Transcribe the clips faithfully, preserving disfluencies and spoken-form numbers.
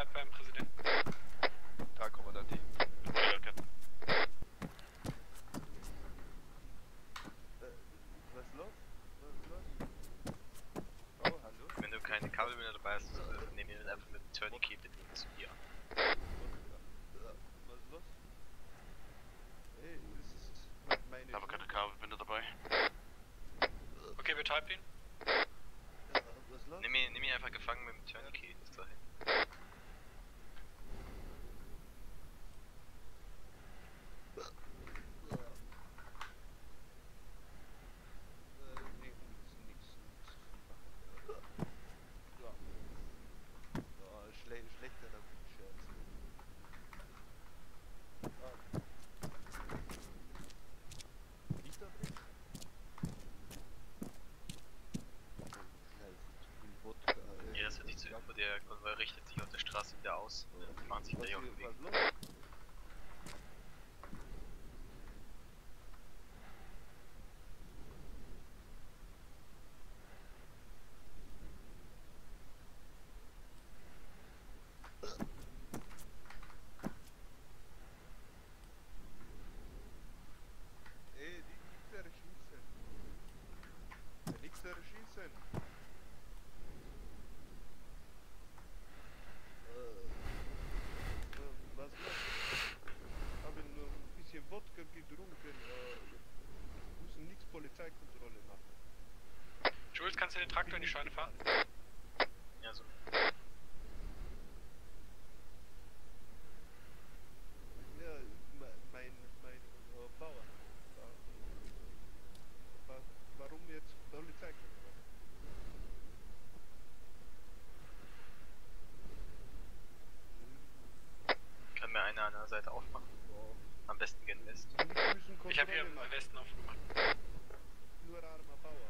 Bleib beim Präsidenten. Da, Kommandanti. Ja, okay. Äh, was ist los? Was ist los? Oh, hallo? Wenn du keine Kabel mehr dabei hast, äh, nehmen wir den einfach mit dem Tourniquet mit ihm zu dir. Was ist los? Ey, das ist me- meine Ich habe keine Schuld. Kabelbinder dabei. Okay, betäubt ihn. Äh, Was ist los? Nimm ihn, nimm ihn einfach gefangen mit dem Tourniquet bis dahin. Äh, nee, nix, nix, nix. Ja. Ja, schle schlechterer Scherz. Ah. Nicht da drin? Scheiße, zu viel Wodka. äh, Ja, das wird nicht zu Info, der Konvoi richtet sich auf der Straße wieder aus. Äh, Die machen sich Was gleich auf hier- den Weg. was los? Ey, die nix erschießen. Nix erschießen. Äh, äh, was los? Haben nur ein bisschen Wodka getrunken. Äh, müssen nix Polizeikontrolle machen. Jules, kannst du den Traktor in die Scheune fahren? Ja, so. Ja, me- mein, mein äh, Bauer. Ja. Wa- Warum jetzt Polizeikontrolle? Kann mir einer an der Seite aufmachen. Ja. Am besten gen West. Die müssen Ich habe hier Kontrolle im machen. Westen aufgemacht. Nur armer Bauer.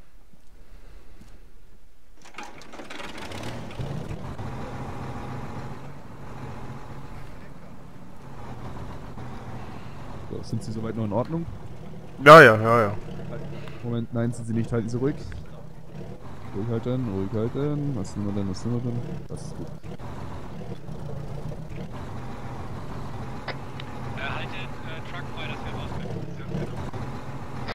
So, sind Sie soweit noch in Ordnung? Ja, ja, ja, ja. Moment, nein, sind Sie nicht, halten Sie ruhig. Ruhig halten, ruhig halten. Was nehmen wir denn, was nehmen wir denn? Das ist gut.